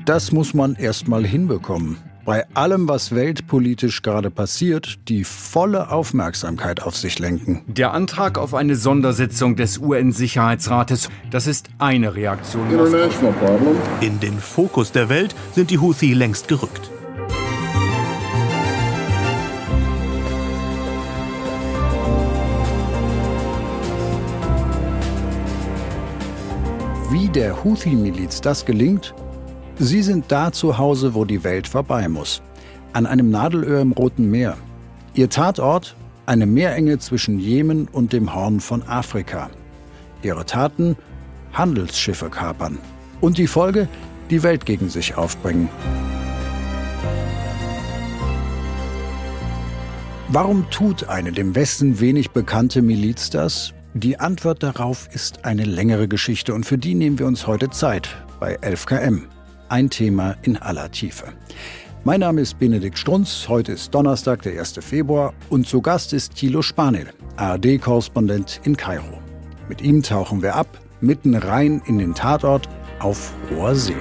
Das muss man erst mal hinbekommen. Bei allem, was weltpolitisch gerade passiert, die volle Aufmerksamkeit auf sich lenken. Der Antrag auf eine Sondersitzung des UN-Sicherheitsrates, das ist eine Reaktion. In den Fokus der Welt sind die Houthi längst gerückt. Wie der Houthi-Miliz das gelingt? Sie sind da zu Hause, wo die Welt vorbei muss. An einem Nadelöhr im Roten Meer. Ihr Tatort? Eine Meerenge zwischen Jemen und dem Horn von Afrika. Ihre Taten? Handelsschiffe kapern. Und die Folge? Die Welt gegen sich aufbringen. Warum tut eine dem Westen wenig bekannte Miliz das? Die Antwort darauf ist eine längere Geschichte und für die nehmen wir uns heute Zeit bei 11KM. Ein Thema in aller Tiefe. Mein Name ist Benedikt Strunz, heute ist Donnerstag, der 1. Februar und zu Gast ist Thilo Spanel, ARD-Korrespondent in Kairo. Mit ihm tauchen wir ab, mitten rein in den Tatort auf hoher See.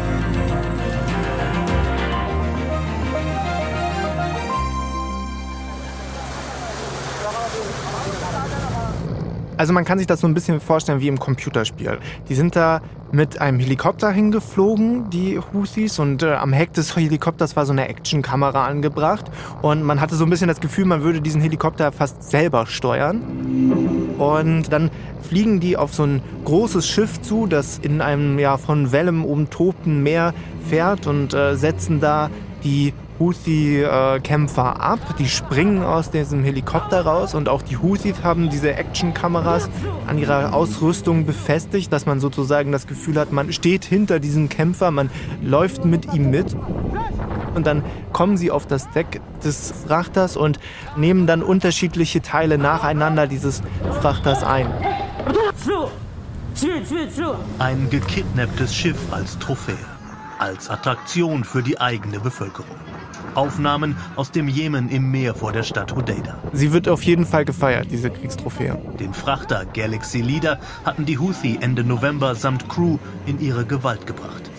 Also man kann sich das so ein bisschen vorstellen wie im Computerspiel. Die sind da mit einem Helikopter hingeflogen, die Houthis, und am Heck des Helikopters war so eine Actionkamera angebracht. Und man hatte so ein bisschen das Gefühl, man würde diesen Helikopter fast selber steuern. Und dann fliegen die auf so ein großes Schiff zu, das in einem von Wellen umtobten Meer fährt und setzen da die Houthi-Kämpfer ab. Die springen aus diesem Helikopter raus und auch die Houthis haben diese Actionkameras an ihrer Ausrüstung befestigt, dass man sozusagen das Gefühl hat, man steht hinter diesem Kämpfer, man läuft mit ihm mit. Und dann kommen sie auf das Deck des Frachters und nehmen dann unterschiedliche Teile nacheinander dieses Frachters ein. Ein gekidnapptes Schiff als Trophäe, als Attraktion für die eigene Bevölkerung. Aufnahmen aus dem Jemen im Meer vor der Stadt Hodeida. Sie wird auf jeden Fall gefeiert, diese Kriegstrophäe. Den Frachter Galaxy Leader hatten die Houthi Ende November samt Crew in ihre Gewalt gebracht.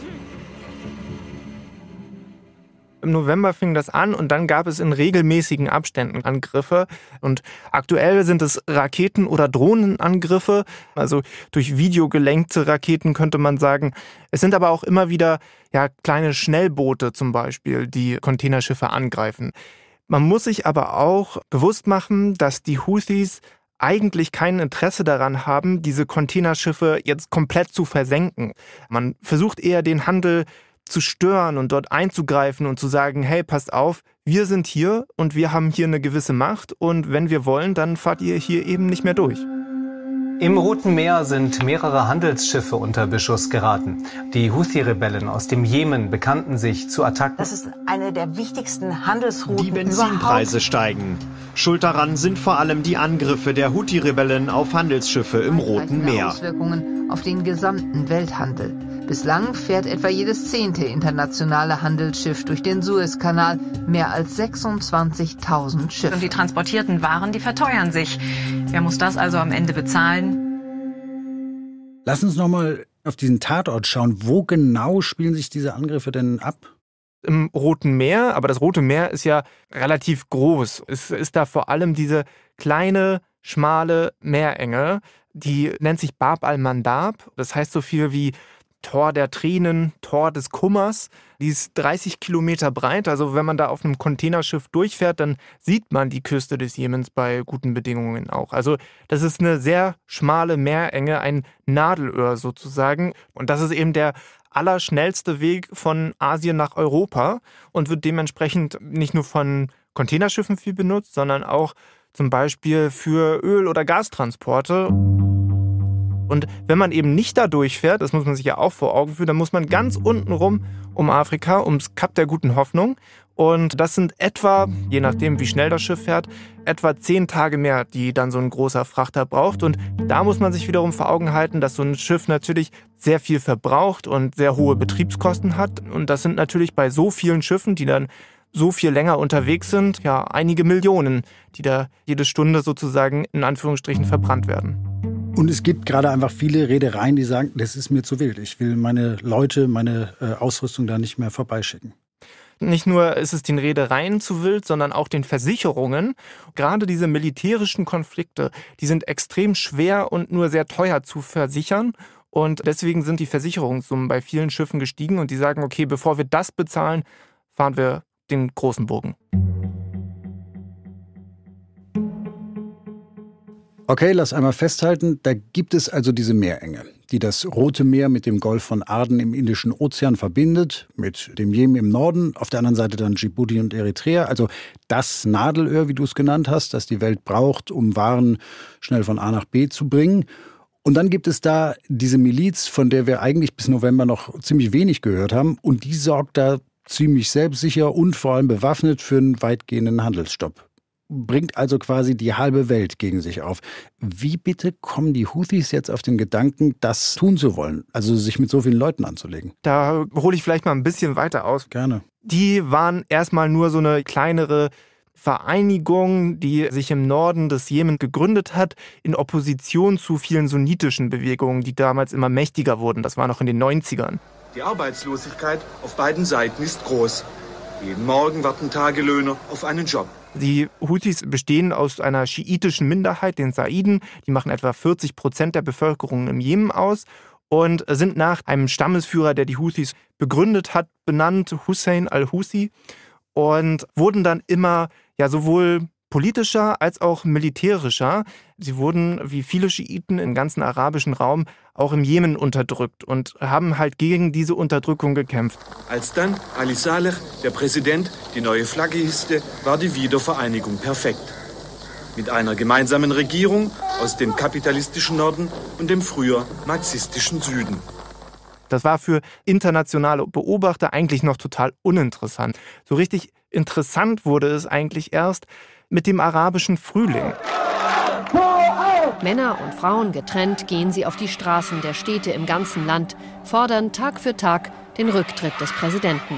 Im November fing das an und dann gab es in regelmäßigen Abständen Angriffe. Und aktuell sind es Raketen- oder Drohnenangriffe, also durch Video gelenkte Raketen könnte man sagen. Es sind aber auch immer wieder kleine Schnellboote zum Beispiel, die Containerschiffe angreifen. Man muss sich aber auch bewusst machen, dass die Houthis eigentlich kein Interesse daran haben, diese Containerschiffe jetzt komplett zu versenken. Man versucht eher den Handel zu stören und dort einzugreifen und zu sagen, hey, passt auf, wir sind hier und wir haben hier eine gewisse Macht und wenn wir wollen, dann fahrt ihr hier eben nicht mehr durch. Im Roten Meer sind mehrere Handelsschiffe unter Beschuss geraten. Die Houthi-Rebellen aus dem Jemen bekannten sich zu Attacken. Das ist eine der wichtigsten Handelsrouten überhaupt. Die Benzinpreise steigen. Schuld daran sind vor allem die Angriffe der Houthi-Rebellen auf Handelsschiffe im Roten Meer. Auswirkungen auf den gesamten Welthandel. Bislang fährt etwa jedes 10. internationale Handelsschiff durch den Suezkanal, mehr als 26.000 Schiffe. Und die transportierten Waren, die verteuern sich. Wer muss das also am Ende bezahlen? Lass uns noch mal auf diesen Tatort schauen. Wo genau spielen sich diese Angriffe denn ab? Im Roten Meer, aber das Rote Meer ist ja relativ groß. Es ist da vor allem diese kleine, schmale Meerenge, die nennt sich Bab al-Mandab. Das heißt so viel wie Tor der Tränen, Tor des Kummers. Die ist 30 Kilometer breit. Also wenn man da auf einem Containerschiff durchfährt, dann sieht man die Küste des Jemens bei guten Bedingungen auch. Also das ist eine sehr schmale Meerenge, ein Nadelöhr sozusagen. Und das ist eben der allerschnellste Weg von Asien nach Europa und wird dementsprechend nicht nur von Containerschiffen viel benutzt, sondern auch zum Beispiel für Öl- oder Gastransporte. Und wenn man eben nicht da durchfährt, das muss man sich ja auch vor Augen führen, dann muss man ganz unten rum um Afrika, ums Kap der Guten Hoffnung. Und das sind etwa, je nachdem wie schnell das Schiff fährt, etwa 10 Tage mehr, die dann so ein großer Frachter braucht. Und da muss man sich wiederum vor Augen halten, dass so ein Schiff natürlich sehr viel verbraucht und sehr hohe Betriebskosten hat. Und das sind natürlich bei so vielen Schiffen, die dann so viel länger unterwegs sind, einige Millionen, die da jede Stunde sozusagen in Anführungsstrichen verbrannt werden. Und es gibt gerade einfach viele Reedereien, die sagen, das ist mir zu wild. Ich will meine Leute, meine Ausrüstung da nicht mehr vorbeischicken. Nicht nur ist es den Reedereien zu wild, sondern auch den Versicherungen. Gerade diese militärischen Konflikte, die sind extrem schwer und nur sehr teuer zu versichern. Und deswegen sind die Versicherungssummen bei vielen Schiffen gestiegen. Und die sagen, okay, bevor wir das bezahlen, fahren wir den großen Bogen. Okay, lass einmal festhalten, da gibt es also diese Meerenge, die das Rote Meer mit dem Golf von Aden im Indischen Ozean verbindet, mit dem Jemen im Norden, auf der anderen Seite dann Djibouti und Eritrea, also das Nadelöhr, wie du es genannt hast, das die Welt braucht, um Waren schnell von A nach B zu bringen. Und dann gibt es da diese Miliz, von der wir eigentlich bis November noch ziemlich wenig gehört haben, und die sorgt da ziemlich selbstsicher und vor allem bewaffnet für einen weitgehenden Handelsstopp. Bringt also quasi die halbe Welt gegen sich auf. Wie bitte kommen die Houthis jetzt auf den Gedanken, das tun zu wollen, also sich mit so vielen Leuten anzulegen? Da hole ich vielleicht mal ein bisschen weiter aus. Gerne. Die waren erstmal nur so eine kleinere Vereinigung, die sich im Norden des Jemen gegründet hat, in Opposition zu vielen sunnitischen Bewegungen, die damals immer mächtiger wurden. Das war noch in den 90ern. Die Arbeitslosigkeit auf beiden Seiten ist groß. Jeden Morgen warten Tagelöhner auf einen Job. Die Houthis bestehen aus einer schiitischen Minderheit, den Saiden. Die machen etwa 40% der Bevölkerung im Jemen aus und sind nach einem Stammesführer, der die Houthis begründet hat, benannt, Hussein al-Houthi, und wurden dann immer sowohl politischer als auch militärischer. Sie wurden, wie viele Schiiten im ganzen arabischen Raum, auch im Jemen unterdrückt und haben halt gegen diese Unterdrückung gekämpft. Als dann Ali Saleh, der Präsident, die neue Flagge hisste, war die Wiedervereinigung perfekt. Mit einer gemeinsamen Regierung aus dem kapitalistischen Norden und dem früher marxistischen Süden. Das war für internationale Beobachter eigentlich noch total uninteressant. So richtig interessant wurde es eigentlich erst mit dem arabischen Frühling. Männer und Frauen getrennt gehen sie auf die Straßen der Städte im ganzen Land, fordern Tag für Tag den Rücktritt des Präsidenten.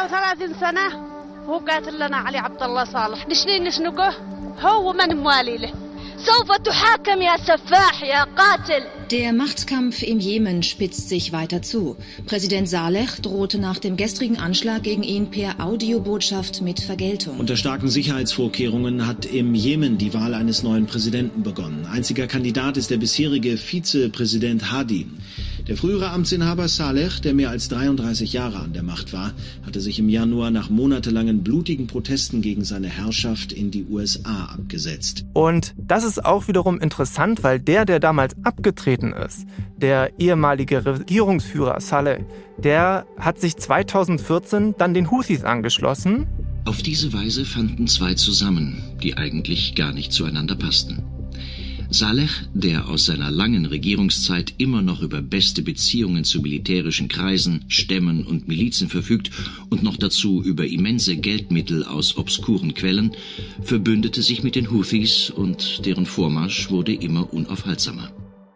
Der Machtkampf im Jemen spitzt sich weiter zu. Präsident Saleh drohte nach dem gestrigen Anschlag gegen ihn per Audiobotschaft mit Vergeltung. Unter starken Sicherheitsvorkehrungen hat im Jemen die Wahl eines neuen Präsidenten begonnen. Einziger Kandidat ist der bisherige Vizepräsident Hadi. Der frühere Amtsinhaber Saleh, der mehr als 33 Jahre an der Macht war, hatte sich im Januar nach monatelangen blutigen Protesten gegen seine Herrschaft in die USA abgesetzt. Und das ist auch wiederum interessant, weil der damals abgetreten ist, der ehemalige Regierungsführer Saleh, der hat sich 2014 dann den Houthis angeschlossen. Auf diese Weise fanden zwei zusammen, die eigentlich gar nicht zueinander passten. Saleh, der aus seiner langen Regierungszeit immer noch über beste Beziehungen zu militärischen Kreisen, Stämmen und Milizen verfügt und noch dazu über immense Geldmittel aus obskuren Quellen, verbündete sich mit den Houthis und deren Vormarsch wurde immer unaufhaltsamer.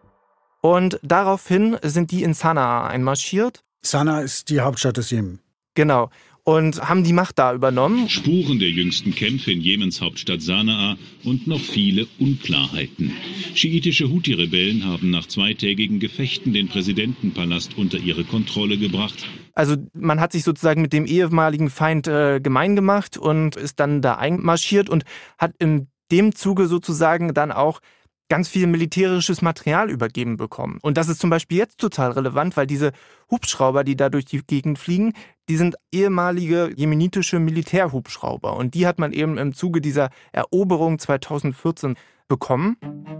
Und daraufhin sind die in Sanaa einmarschiert. Sanaa ist die Hauptstadt des Jemen. Genau. Und haben die Macht da übernommen. Spuren der jüngsten Kämpfe in Jemens Hauptstadt Sanaa und noch viele Unklarheiten. Schiitische Houthi-Rebellen haben nach zweitägigen Gefechten den Präsidentenpalast unter ihre Kontrolle gebracht. Also man hat sich sozusagen mit dem ehemaligen Feind gemein gemacht und ist dann da einmarschiert und hat in dem Zuge sozusagen dann auch ganz viel militärisches Material übergeben bekommen. Und das ist zum Beispiel jetzt total relevant, weil diese Hubschrauber, die da durch die Gegend fliegen, die sind ehemalige jemenitische Militärhubschrauber. Und die hat man eben im Zuge dieser Eroberung 2014 bekommen.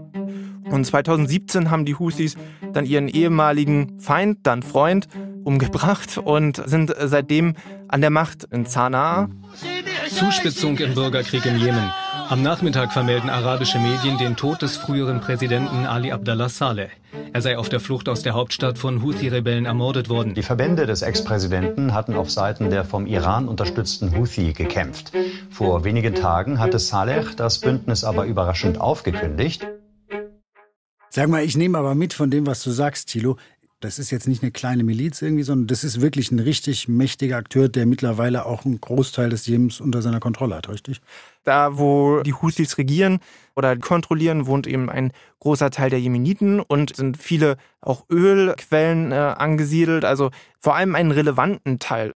Und 2017 haben die Houthis dann ihren ehemaligen Feind, dann Freund, umgebracht und sind seitdem an der Macht in Sanaa. Zuspitzung im Bürgerkrieg im Jemen. Am Nachmittag vermelden arabische Medien den Tod des früheren Präsidenten Ali Abdallah Saleh. Er sei auf der Flucht aus der Hauptstadt von Houthi-Rebellen ermordet worden. Die Verbände des Ex-Präsidenten hatten auf Seiten der vom Iran unterstützten Houthi gekämpft. Vor wenigen Tagen hatte Saleh das Bündnis aber überraschend aufgekündigt. Sag mal, ich nehme aber mit von dem, was du sagst, Thilo. Das ist jetzt nicht eine kleine Miliz irgendwie, sondern das ist wirklich ein richtig mächtiger Akteur, der mittlerweile auch einen Großteil des Jemens unter seiner Kontrolle hat, richtig? Da, wo die Houthis regieren oder kontrollieren, wohnt eben ein großer Teil der Jemeniten und sind viele auch Ölquellen angesiedelt, also vor allem einen relevanten Teil.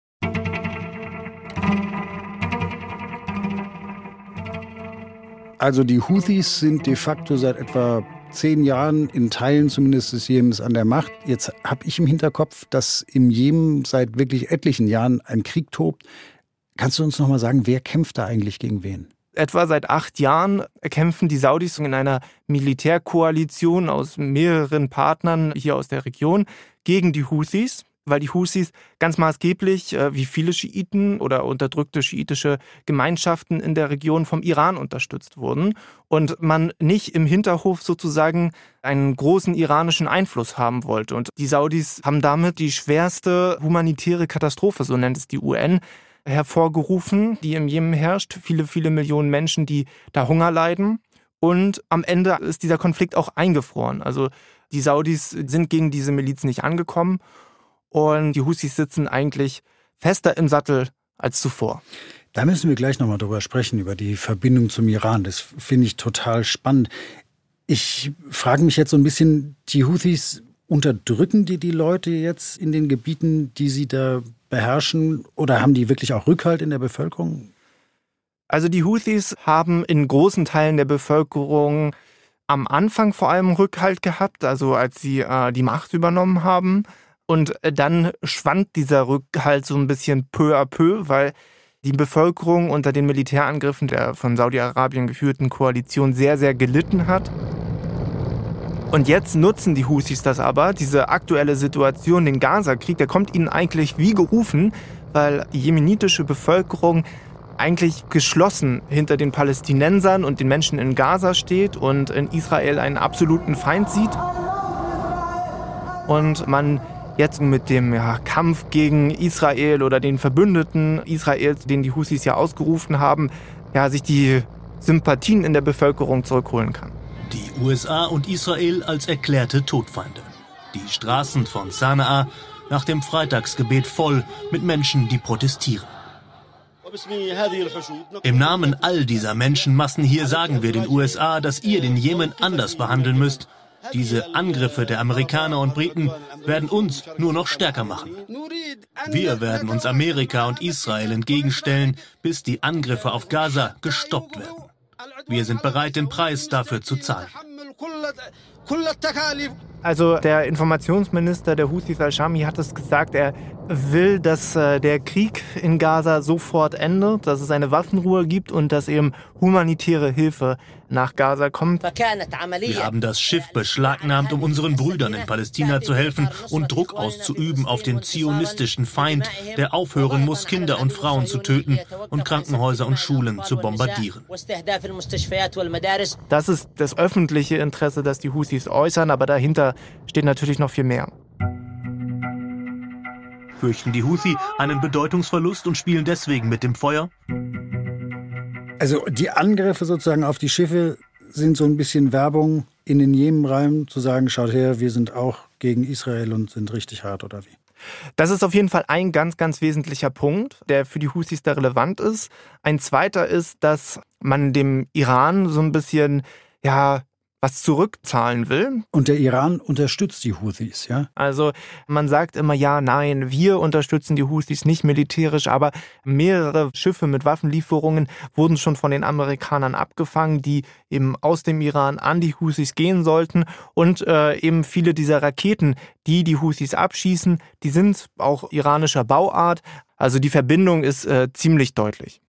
Also die Houthis sind de facto seit etwa 10 Jahren in Teilen zumindest des Jemens an der Macht. Jetzt habe ich im Hinterkopf, dass im Jemen seit wirklich etlichen Jahren ein Krieg tobt. Kannst du uns noch mal sagen, wer kämpft da eigentlich gegen wen? Etwa seit 8 Jahren kämpfen die Saudis in einer Militärkoalition aus mehreren Partnern hier aus der Region gegen die Houthis, weil die Houthis ganz maßgeblich, wie viele Schiiten oder unterdrückte schiitische Gemeinschaften in der Region vom Iran unterstützt wurden und man nicht im Hinterhof sozusagen einen großen iranischen Einfluss haben wollte. Und die Saudis haben damit die schwerste humanitäre Katastrophe, so nennt es die UN, hervorgerufen, die im Jemen herrscht. Viele, viele Millionen Menschen, die da Hunger leiden. Und am Ende ist dieser Konflikt auch eingefroren. Also die Saudis sind gegen diese Miliz nicht angekommen. Und die Houthis sitzen eigentlich fester im Sattel als zuvor. Da müssen wir gleich nochmal drüber sprechen, über die Verbindung zum Iran. Das finde ich total spannend. Ich frage mich jetzt so ein bisschen, die Houthis, unterdrücken die Leute jetzt in den Gebieten, die sie da beherrschen? Oder haben die wirklich auch Rückhalt in der Bevölkerung? Also die Houthis haben in großen Teilen der Bevölkerung am Anfang vor allem Rückhalt gehabt, also als sie die Macht übernommen haben. Und dann schwand dieser Rückhalt so ein bisschen peu à peu, weil die Bevölkerung unter den Militärangriffen der von Saudi-Arabien geführten Koalition sehr, sehr gelitten hat. Und jetzt nutzen die Houthis das aber, diese aktuelle Situation, den Gaza-Krieg, der kommt ihnen eigentlich wie gerufen, weil die jemenitische Bevölkerung eigentlich geschlossen hinter den Palästinensern und den Menschen in Gaza steht und in Israel einen absoluten Feind sieht. Und man jetzt mit dem Kampf gegen Israel oder den Verbündeten Israels, den die Houthis ja ausgerufen haben, sich die Sympathien in der Bevölkerung zurückholen kann. Die USA und Israel als erklärte Todfeinde. Die Straßen von Sanaa nach dem Freitagsgebet voll mit Menschen, die protestieren. Im Namen all dieser Menschenmassen hier sagen wir den USA, dass ihr den Jemen anders behandeln müsst. Diese Angriffe der Amerikaner und Briten werden uns nur noch stärker machen. Wir werden uns Amerika und Israel entgegenstellen, bis die Angriffe auf Gaza gestoppt werden. Wir sind bereit, den Preis dafür zu zahlen. Also der Informationsminister der Houthis Al-Shami hat es gesagt, er will, dass der Krieg in Gaza sofort endet, dass es eine Waffenruhe gibt und dass eben humanitäre Hilfe nach Gaza kommt. Wir haben das Schiff beschlagnahmt, um unseren Brüdern in Palästina zu helfen und Druck auszuüben auf den zionistischen Feind, der aufhören muss, Kinder und Frauen zu töten und Krankenhäuser und Schulen zu bombardieren. Das ist das öffentliche Interesse, das die Houthis äußern, aber dahinter steht natürlich noch viel mehr. Fürchten die Houthi einen Bedeutungsverlust und spielen deswegen mit dem Feuer? Also die Angriffe sozusagen auf die Schiffe sind so ein bisschen Werbung in den Jemen rein, zu sagen, schaut her, wir sind auch gegen Israel und sind richtig hart, oder wie? Das ist auf jeden Fall ein ganz, ganz wesentlicher Punkt, der für die Houthis da relevant ist. Ein zweiter ist, dass man dem Iran so ein bisschen, was zurückzahlen will. Und der Iran unterstützt die Houthis, ja? Also man sagt immer, nein, wir unterstützen die Houthis nicht militärisch, aber mehrere Schiffe mit Waffenlieferungen wurden schon von den Amerikanern abgefangen, die eben aus dem Iran an die Houthis gehen sollten. Und eben viele dieser Raketen, die die Houthis abschießen, die sind auch iranischer Bauart. Also die Verbindung ist ziemlich deutlich.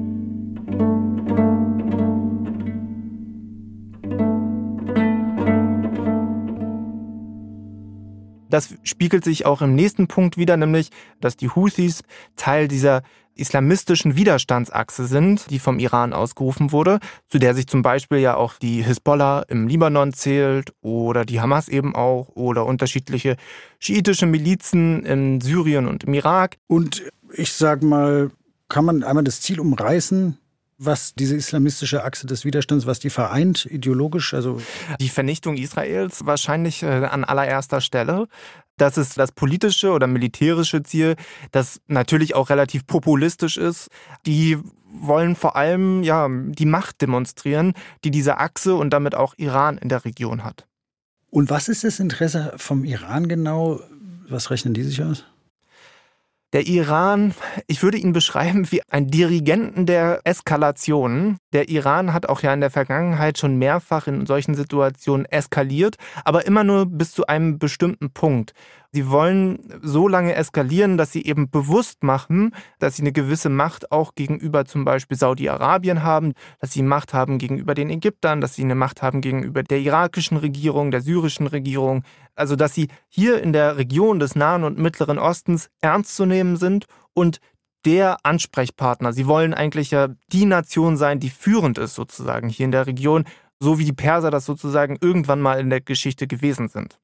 Das spiegelt sich auch im nächsten Punkt wider, nämlich, dass die Houthis Teil dieser islamistischen Widerstandsachse sind, die vom Iran ausgerufen wurde, zu der sich zum Beispiel ja auch die Hisbollah im Libanon zählt oder die Hamas eben auch oder unterschiedliche schiitische Milizen in Syrien und im Irak. Und ich sag mal, kann man einmal das Ziel umreißen? was diese islamistische Achse des Widerstands, was die vereint, ideologisch? Also die Vernichtung Israels wahrscheinlich an allererster Stelle. Das ist das politische oder militärische Ziel, das natürlich auch relativ populistisch ist. Die wollen vor allem die Macht demonstrieren, die diese Achse und damit auch Iran in der Region hat. Und was ist das Interesse vom Iran genau? Was rechnen die sich aus? Der Iran, ich würde ihn beschreiben wie ein Dirigenten der Eskalation. Der Iran hat auch in der Vergangenheit schon mehrfach in solchen Situationen eskaliert, aber immer nur bis zu einem bestimmten Punkt. Sie wollen so lange eskalieren, dass sie eben bewusst machen, dass sie eine gewisse Macht auch gegenüber zum Beispiel Saudi-Arabien haben, dass sie Macht haben gegenüber den Ägyptern, dass sie eine Macht haben gegenüber der irakischen Regierung, der syrischen Regierung. Also dass sie hier in der Region des Nahen und Mittleren Ostens ernst zu nehmen sind und der Ansprechpartner. Sie wollen eigentlich ja die Nation sein, die führend ist sozusagen hier in der Region, so wie die Perser das sozusagen irgendwann mal in der Geschichte gewesen sind.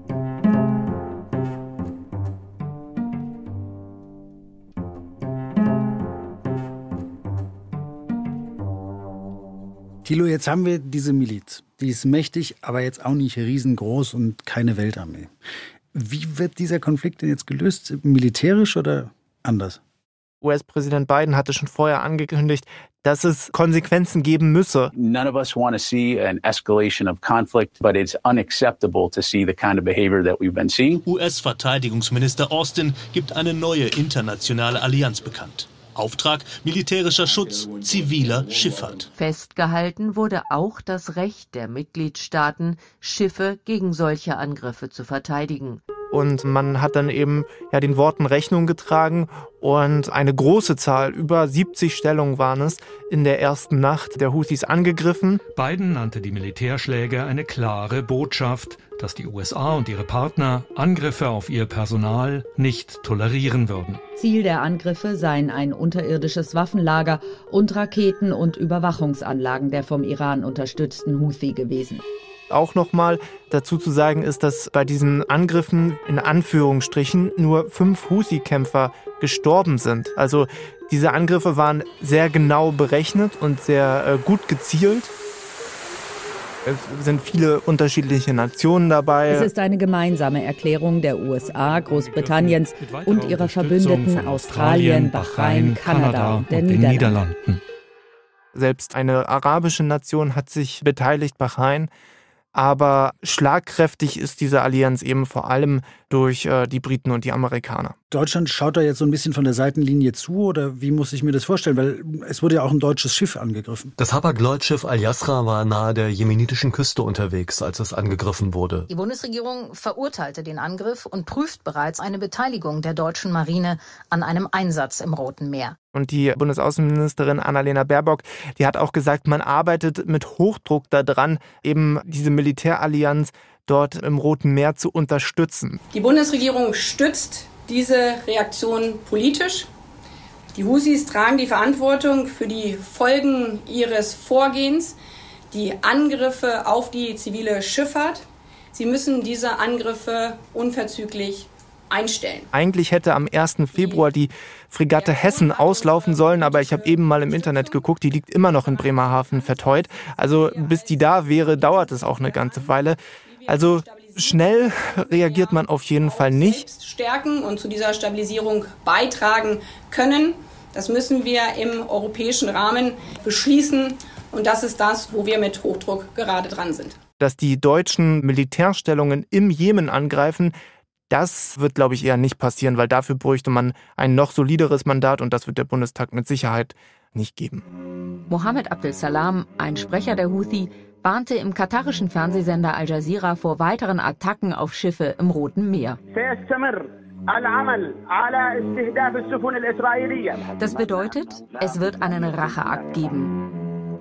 Thilo, jetzt haben wir diese Miliz. Die ist mächtig, aber jetzt auch nicht riesengroß und keine Weltarmee. Wie wird dieser Konflikt denn jetzt gelöst? Militärisch oder anders? US-Präsident Biden hatte schon vorher angekündigt, dass es Konsequenzen geben müsse. None of us want to see an escalation of conflict, but it's unacceptable to see the kind of behavior that we've been seeing. US-Verteidigungsminister Austin gibt eine neue internationale Allianz bekannt. Auftrag: militärischer Schutz ziviler Schifffahrt. Festgehalten wurde auch das Recht der Mitgliedstaaten, Schiffe gegen solche Angriffe zu verteidigen. Und man hat dann eben den Worten Rechnung getragen und eine große Zahl, über 70 Stellungen waren es, in der ersten Nacht der Houthis angegriffen. Biden nannte die Militärschläge eine klare Botschaft, dass die USA und ihre Partner Angriffe auf ihr Personal nicht tolerieren würden. Ziel der Angriffe seien ein unterirdisches Waffenlager und Raketen- und Überwachungsanlagen der vom Iran unterstützten Houthi gewesen. Auch nochmal dazu zu sagen ist, dass bei diesen Angriffen in Anführungsstrichen nur 5 Houthi-Kämpfer gestorben sind. Also diese Angriffe waren sehr genau berechnet und sehr gut gezielt. Es sind viele unterschiedliche Nationen dabei. Es ist eine gemeinsame Erklärung der USA, Großbritanniens und ihrer Verbündeten Australien, Bahrain, Kanada und den Niederlanden. Selbst eine arabische Nation hat sich beteiligt, Bahrain. Aber schlagkräftig ist diese Allianz eben vor allem durch die Briten und die Amerikaner. Deutschland schaut da jetzt so ein bisschen von der Seitenlinie zu, oder wie muss ich mir das vorstellen? Weil es wurde ja auch ein deutsches Schiff angegriffen. Das Hapag-Lloyd-Schiff Al-Yasra war nahe der jemenitischen Küste unterwegs, als es angegriffen wurde. Die Bundesregierung verurteilte den Angriff und prüft bereits eine Beteiligung der deutschen Marine an einem Einsatz im Roten Meer. Und die Bundesaußenministerin Annalena Baerbock, die hat auch gesagt, man arbeitet mit Hochdruck daran, eben diese Militärallianz dort im Roten Meer zu unterstützen. Die Bundesregierung stützt diese Reaktion politisch. Die Houthis tragen die Verantwortung für die Folgen ihres Vorgehens, die Angriffe auf die zivile Schifffahrt. Sie müssen diese Angriffe unverzüglich einstellen. Eigentlich hätte am 1. Februar die Fregatte Hessen auslaufen sollen, aber ich habe eben mal im Internet geguckt, die liegt immer noch in Bremerhaven verteut. Also bis die da wäre, dauert es auch eine ganze Weile. Also schnell reagiert man auf jeden Fall nicht. Stärken und zu dieser Stabilisierung beitragen können. Das müssen wir im europäischen Rahmen beschließen. Und das ist das, wo wir mit Hochdruck gerade dran sind. Dass die deutschen Militärstellungen im Jemen angreifen, das wird, glaube ich, eher nicht passieren, weil dafür bräuchte man ein noch solideres Mandat und das wird der Bundestag mit Sicherheit nicht geben. Mohammed Abdel Salam, ein Sprecher der Houthi, warnte im katarischen Fernsehsender Al Jazeera vor weiteren Attacken auf Schiffe im Roten Meer. Das bedeutet, es wird einen Racheakt geben.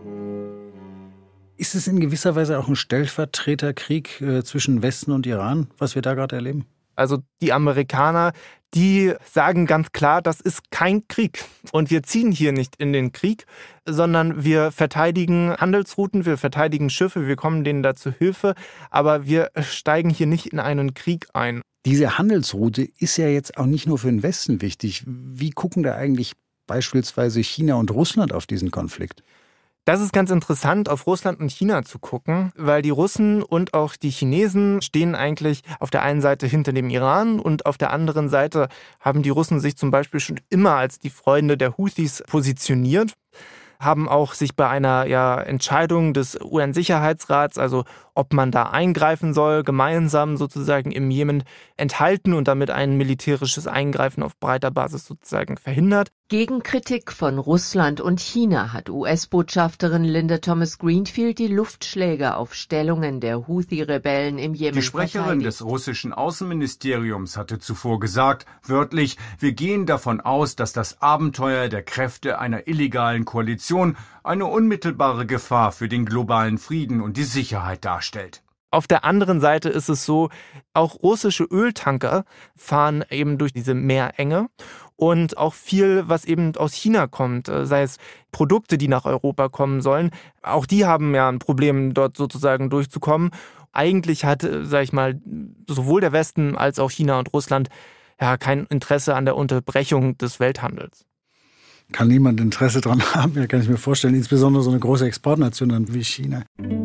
Ist es in gewisser Weise auch ein Stellvertreterkrieg zwischen Westen und Iran, was wir da gerade erleben? Also die Amerikaner, die sagen ganz klar, das ist kein Krieg. Und wir ziehen hier nicht in den Krieg, sondern wir verteidigen Handelsrouten, wir verteidigen Schiffe, wir kommen denen da zu Hilfe. Aber wir steigen hier nicht in einen Krieg ein. Diese Handelsroute ist ja jetzt auch nicht nur für den Westen wichtig. Wie gucken da eigentlich beispielsweise China und Russland auf diesen Konflikt? Das ist ganz interessant, auf Russland und China zu gucken, weil die Russen und auch die Chinesen stehen eigentlich auf der einen Seite hinter dem Iran und auf der anderen Seite haben die Russen sich zum Beispiel schon immer als die Freunde der Houthis positioniert, haben auch sich bei einer Entscheidung des UN-Sicherheitsrats, also ob man da eingreifen soll, gemeinsam sozusagen im Jemen enthalten und damit ein militärisches Eingreifen auf breiter Basis sozusagen verhindert. Gegen Kritik von Russland und China hat US-Botschafterin Linda Thomas-Greenfield die Luftschläge auf Stellungen der Houthi-Rebellen im Jemen Die Sprecherin des russischen Außenministeriums hatte zuvor gesagt, wörtlich, wir gehen davon aus, dass das Abenteuer der Kräfte einer illegalen Koalition eine unmittelbare Gefahr für den globalen Frieden und die Sicherheit darstellt. Auf der anderen Seite ist es so, auch russische Öltanker fahren eben durch diese Meerenge und auch viel, was eben aus China kommt, sei es Produkte, die nach Europa kommen sollen, auch die haben ja ein Problem, dort sozusagen durchzukommen. Eigentlich hat, sag ich mal, sowohl der Westen als auch China und Russland kein Interesse an der Unterbrechung des Welthandels. Kann niemand Interesse daran haben, ja, kann ich mir vorstellen, insbesondere so eine große Exportnation wie China.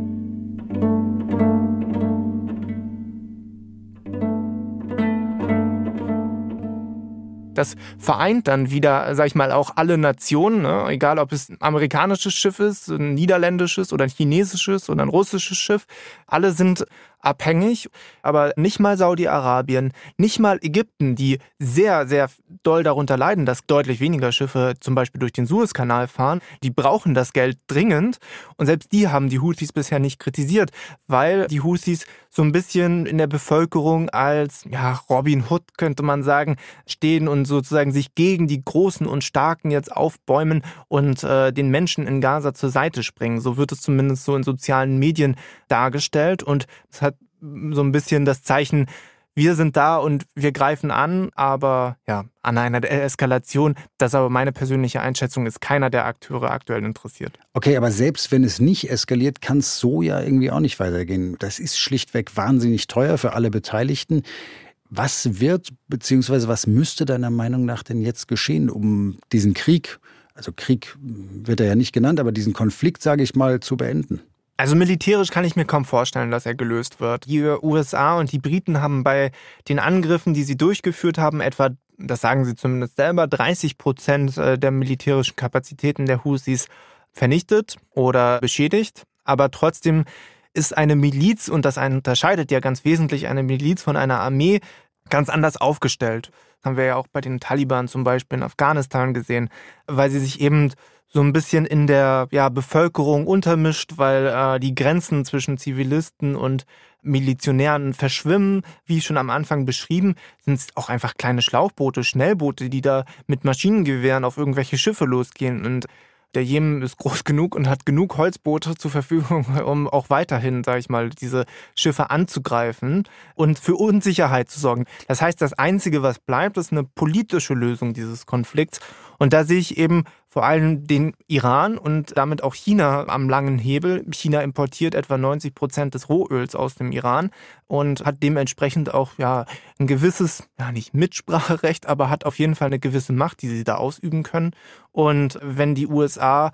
Das vereint dann wieder, sag ich mal, auch alle Nationen, ne? Egal ob es ein amerikanisches Schiff ist, ein niederländisches oder ein chinesisches oder ein russisches Schiff. Alle sind abhängig, aber nicht mal Saudi-Arabien, nicht mal Ägypten, die sehr, sehr doll darunter leiden, dass deutlich weniger Schiffe zum Beispiel durch den Suezkanal fahren. Die brauchen das Geld dringend und selbst die haben die Houthis bisher nicht kritisiert, weil die Houthis so ein bisschen in der Bevölkerung als Robin Hood, könnte man sagen, stehen und sozusagen sich gegen die Großen und Starken jetzt aufbäumen und den Menschen in Gaza zur Seite springen. So wird es zumindest so in sozialen Medien dargestellt und es hat so ein bisschen das Zeichen, wir sind da und wir greifen an, aber an einer Eskalation, das ist aber meine persönliche Einschätzung, ist keiner der Akteure aktuell interessiert. Okay, aber selbst wenn es nicht eskaliert, kann es so ja irgendwie auch nicht weitergehen. Das ist schlichtweg wahnsinnig teuer für alle Beteiligten. Was wird, beziehungsweise was müsste deiner Meinung nach denn jetzt geschehen, um diesen Krieg, also Krieg wird er ja nicht genannt, aber diesen Konflikt, sage ich mal, zu beenden? Also militärisch kann ich mir kaum vorstellen, dass er gelöst wird. Die USA und die Briten haben bei den Angriffen, die sie durchgeführt haben, etwa, das sagen sie zumindest selber, 30% der militärischen Kapazitäten der Houthis vernichtet oder beschädigt. Aber trotzdem ist eine Miliz, und das unterscheidet ja ganz wesentlich eine Miliz von einer Armee, ganz anders aufgestellt. Das haben wir ja auch bei den Taliban zum Beispiel in Afghanistan gesehen, weil sie sich eben so ein bisschen in der Bevölkerung untermischt, weil die Grenzen zwischen Zivilisten und Milizionären verschwimmen. Wie schon am Anfang beschrieben, sind es auch einfach kleine Schlauchboote, Schnellboote, die da mit Maschinengewehren auf irgendwelche Schiffe losgehen. Und der Jemen ist groß genug und hat genug Holzboote zur Verfügung, um auch weiterhin, sage ich mal, diese Schiffe anzugreifen und für Unsicherheit zu sorgen. Das heißt, das Einzige, was bleibt, ist eine politische Lösung dieses Konflikts. Und da sehe ich eben vor allem den Iran und damit auch China am langen Hebel. China importiert etwa 90% des Rohöls aus dem Iran und hat dementsprechend auch ein gewisses, nicht Mitspracherecht, aber hat auf jeden Fall eine gewisse Macht, die sie da ausüben können. Und wenn die USA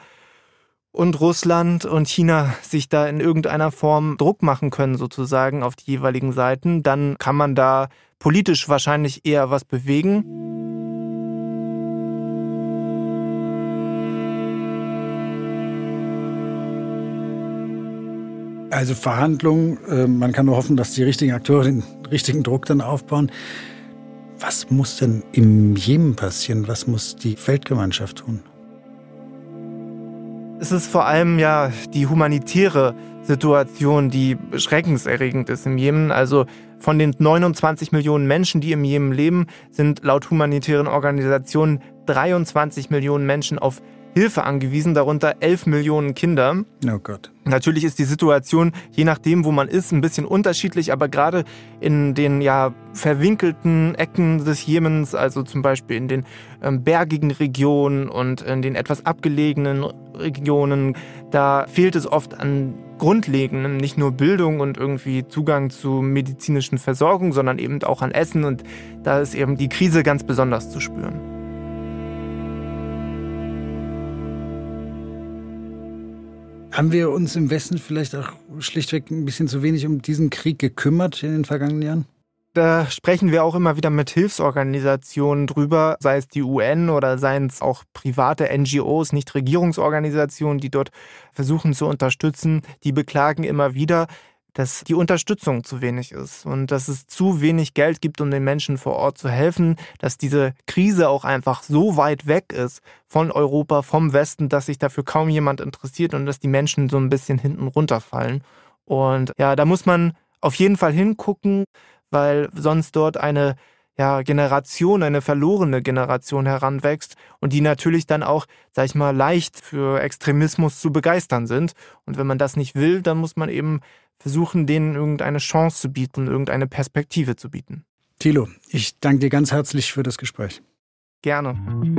und Russland und China sich da in irgendeiner Form Druck machen können, sozusagen auf die jeweiligen Seiten, dann kann man da politisch wahrscheinlich eher was bewegen. Also Verhandlungen, man kann nur hoffen, dass die richtigen Akteure den richtigen Druck dann aufbauen. Was muss denn im Jemen passieren? Was muss die Weltgemeinschaft tun? Es ist vor allem die humanitäre Situation, die schreckenserregend ist im Jemen. Also von den 29 Millionen Menschen, die im Jemen leben, sind laut humanitären Organisationen 23 Millionen Menschen auf Hilfe angewiesen, darunter 11 Millionen Kinder. Oh Gott. Natürlich ist die Situation, je nachdem, wo man ist, ein bisschen unterschiedlich, aber gerade in den verwinkelten Ecken des Jemens, also zum Beispiel in den bergigen Regionen und in den etwas abgelegenen Regionen, da fehlt es oft an Grundlegendem, nicht nur Bildung und irgendwie Zugang zu medizinischen Versorgung, sondern eben auch an Essen, und da ist eben die Krise ganz besonders zu spüren. Haben wir uns im Westen vielleicht auch schlichtweg ein bisschen zu wenig um diesen Krieg gekümmert in den vergangenen Jahren? Da sprechen wir auch immer wieder mit Hilfsorganisationen drüber, sei es die UN oder seien es auch private NGOs, Nichtregierungsorganisationen, die dort versuchen zu unterstützen. Die beklagen immer wieder, dass die Unterstützung zu wenig ist und dass es zu wenig Geld gibt, um den Menschen vor Ort zu helfen, dass diese Krise auch einfach so weit weg ist von Europa, vom Westen, dass sich dafür kaum jemand interessiert und dass die Menschen so ein bisschen hinten runterfallen. Und ja, da muss man auf jeden Fall hingucken, weil sonst dort eine Generation, eine verlorene Generation heranwächst und die natürlich dann auch, sag ich mal, leicht für Extremismus zu begeistern sind. Und wenn man das nicht will, dann muss man eben versuchen, denen irgendeine Chance zu bieten, irgendeine Perspektive zu bieten. Thilo, ich danke dir ganz herzlich für das Gespräch. Gerne.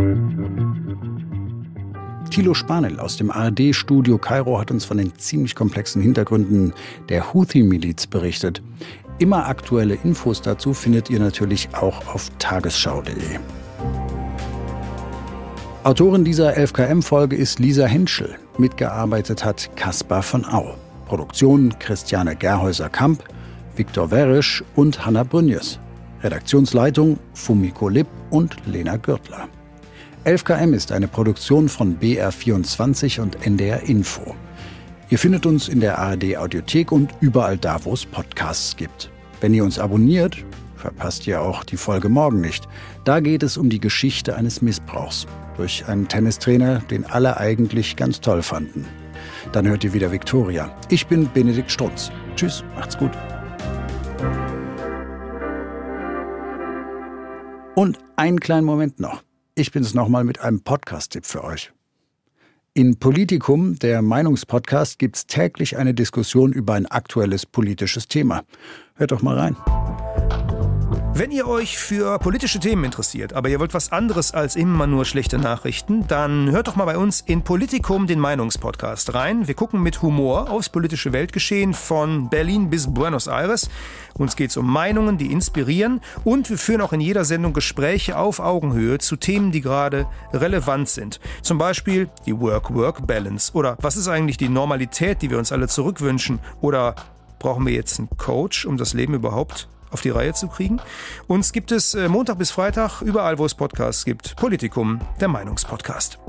Thilo Spanel aus dem ARD-Studio Kairo hat uns von den ziemlich komplexen Hintergründen der Houthi-Miliz berichtet. Immer aktuelle Infos dazu findet ihr natürlich auch auf tagesschau.de. Autorin dieser 11KM-Folge ist Lisa Henschel. Mitgearbeitet hat Kaspar von Au. Produktion Christiane Gerhäuser-Kamp, Viktor Werisch und Hanna Brünjes. Redaktionsleitung Fumiko Lipp und Lena Gürtler. 11KM ist eine Produktion von BR24 und NDR Info. Ihr findet uns in der ARD-Audiothek und überall da, wo es Podcasts gibt. Wenn ihr uns abonniert, verpasst ihr auch die Folge morgen nicht. Da geht es um die Geschichte eines Missbrauchs durch einen Tennistrainer, den alle eigentlich ganz toll fanden. Dann hört ihr wieder Viktoria. Ich bin Benedikt Strunz. Tschüss, macht's gut. Und einen kleinen Moment noch. Ich bin's nochmal mit einem Podcast-Tipp für euch. In Politikum, der Meinungspodcast, gibt's täglich eine Diskussion über ein aktuelles politisches Thema. Hört doch mal rein. Wenn ihr euch für politische Themen interessiert, aber ihr wollt was anderes als immer nur schlechte Nachrichten, dann hört doch mal bei uns in Politikum den Meinungspodcast rein. Wir gucken mit Humor aufs politische Weltgeschehen von Berlin bis Buenos Aires. Uns geht es um Meinungen, die inspirieren, und wir führen auch in jeder Sendung Gespräche auf Augenhöhe zu Themen, die gerade relevant sind. Zum Beispiel die Work-Work-Balance oder was ist eigentlich die Normalität, die wir uns alle zurückwünschen, oder brauchen wir jetzt einen Coach, um das Leben überhaupt auf die Reihe zu kriegen? Uns gibt es Montag bis Freitag, überall wo es Podcasts gibt. Politikum, der Meinungspodcast.